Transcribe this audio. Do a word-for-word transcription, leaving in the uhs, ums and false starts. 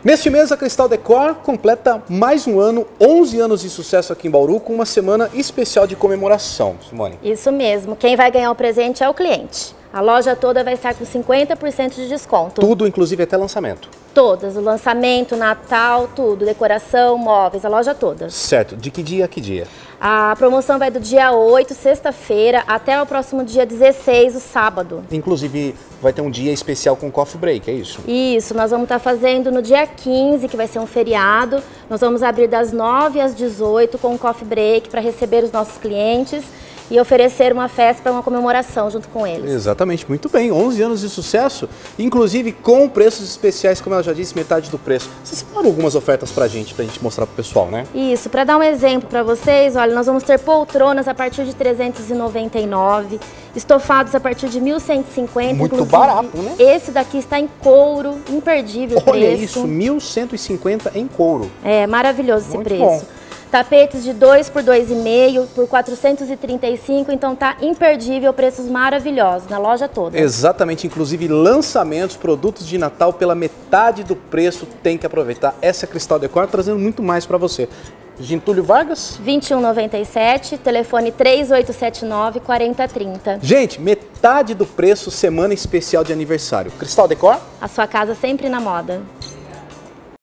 Neste mês, a Cristal Decor completa mais um ano, onze anos de sucesso aqui em Bauru, com uma semana especial de comemoração. Simone. Isso mesmo. Quem vai ganhar o presente é o cliente. A loja toda vai estar com cinquenta por cento de desconto. Tudo, inclusive até lançamento. Todas, o lançamento, Natal, tudo, decoração, móveis, a loja toda. Certo. De que dia a que dia? A promoção vai do dia oito, sexta-feira, até o próximo dia dezesseis, o sábado. Inclusive, vai ter um dia especial com coffee break, é isso? Isso, nós vamos estar fazendo no dia quinze, que vai ser um feriado. Nós vamos abrir das nove às dezoito com um coffee break para receber os nossos clientes e oferecer uma festa para uma comemoração junto com eles. Exatamente, muito bem. onze anos de sucesso, inclusive com preços especiais, como ela já disse, metade do preço. Você separou algumas ofertas pra gente, pra gente mostrar pro pessoal, né? Isso, para dar um exemplo para vocês, olha, nós vamos ter poltronas a partir de trezentos e noventa e nove, estofados a partir de mil cento e cinquenta. Muito barato, né? Esse daqui está em couro, imperdível o Olha preço. isso, mil cento e cinquenta em couro. É, maravilhoso esse Muito preço. bom. Tapetes de dois por dois e meio por quatrocentos e trinta e cinco, então tá imperdível, preços maravilhosos na loja toda. Exatamente, inclusive lançamentos, produtos de Natal pela metade do preço, tem que aproveitar. Essa é a Cristal Decor trazendo muito mais para você. Gentúlio Vargas? vinte e um noventa e sete, telefone três oito sete nove, quarenta trinta. Gente, metade do preço, semana especial de aniversário. Cristal Decor? A sua casa sempre na moda.